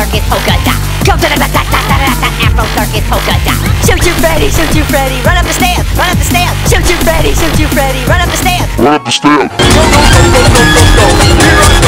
circus polka dot. Go to the dot dot dot dot dot Afro circus polka dot. Choo choo Freddy, run up the stairs, run up the stairs. Choo choo Freddy, run up the stairs. Run up the stairs. Go, go, go, go, go, go, go.